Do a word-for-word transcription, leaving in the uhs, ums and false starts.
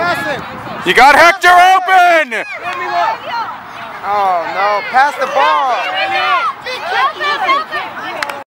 You got Hector open! Oh no, pass the ball!